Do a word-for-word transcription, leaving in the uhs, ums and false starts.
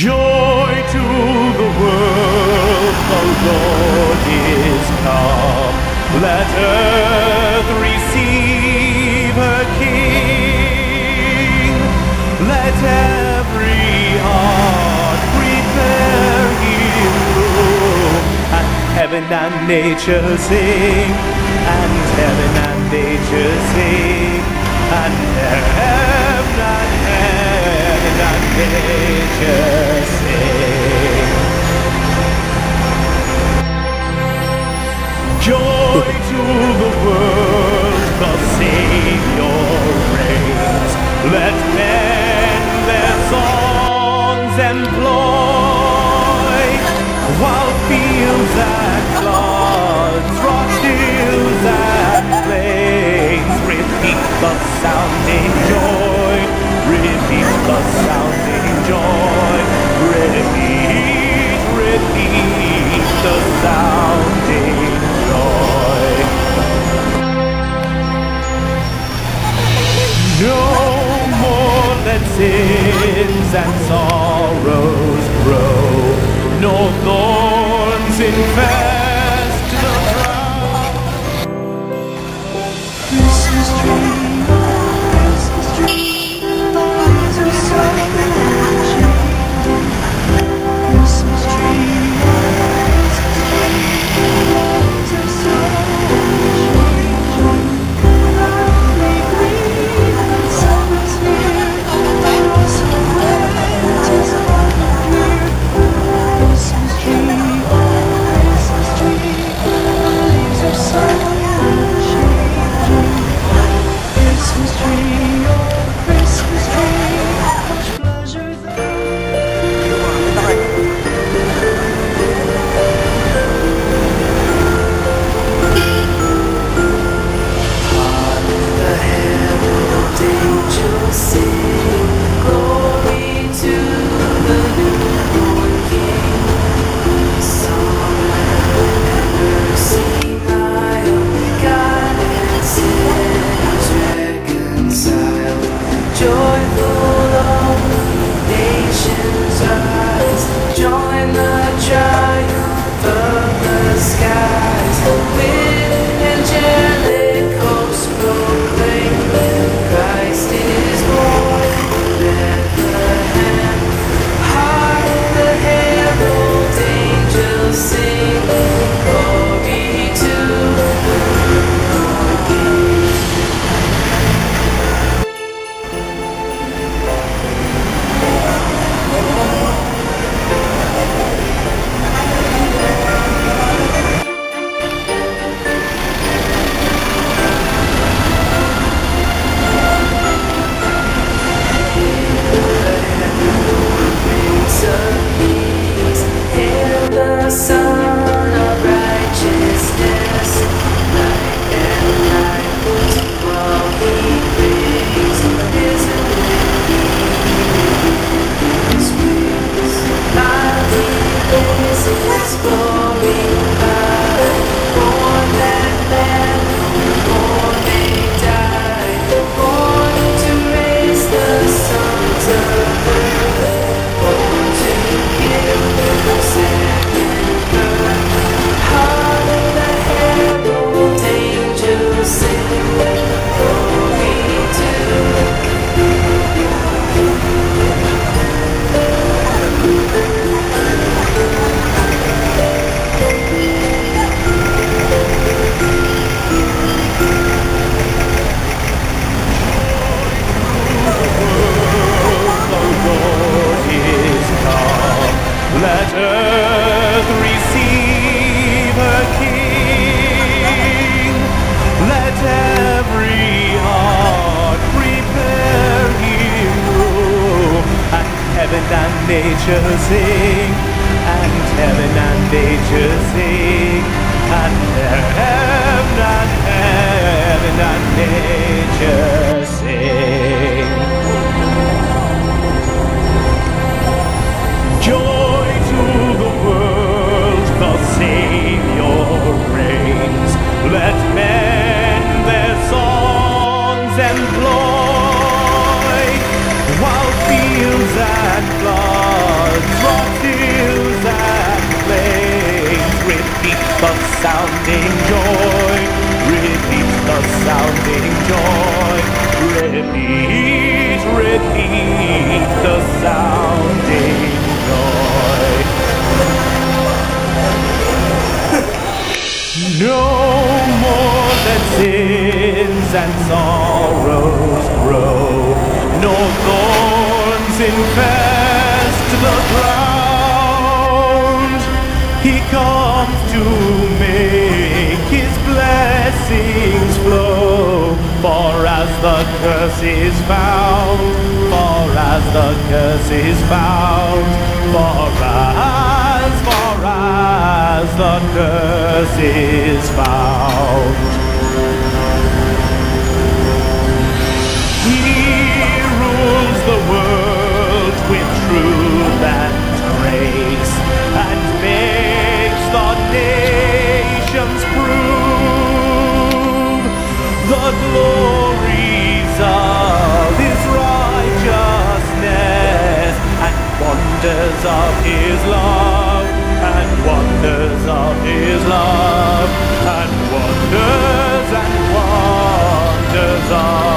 Joy to the world, the Lord is come. Let earth receive her King. Let every heart prepare him room. And heaven and nature sing, and heaven and nature sing, and heaven and heaven and nature sing. Joy to the world, the Savior reigns. Let men their songs employ, while fields and floods, rock hills and plains repeat the sounding joy, repeat the sounding joy, repeat, repeat the sounding joy. No more let sins and sorrows grow, no thorns infest the ground. Christmas tree, Christmas tree, lights are so magic. Christmas tree, Christmas tree, lights are so magic. Lovely green, summer's here, blossom winter's here. Christmas tree, Christmas tree, leaves are so magic. Christmas tree, oh Christmas tree, much pleasure Hark the herald angels sing, glory to the newborn King. Song and mercy mild, God and sinners reconciled. Joyful all nations rise, join the triumph of the skies. With angelic hosts proclaim, Christ is born in Bethlehem. Hark the herald angels sing, glory to the newborn King. Prince of Peace, hail the Son of Righteousness. Night and night while he prays, risen with his wings. Mighty is his glory high, born that man, born they die, born to raise the sons of earth, born to give the second birth. Hark the herald angels sing, glory to Let earth receive her King. Let every heart prepare him room. And heaven and nature sing, and heaven and nature sing, and heaven and heaven and nature sing. Joy to the world, the Savior reigns. Let men their songs employ, while fields and floods the sounding joy. Repeat the sounding joy. Repeat, repeat the sounding joy. No more than sins and sorrows grow, no thorns infest the ground. He comes to make his blessings flow, for as the curse is found, for as the curse is found, for as, for as the curse is found. He rules the world with truth and grace, and makes the nations prove the glories of his righteousness, and wonders of his love, and wonders of his love, and wonders and wonders of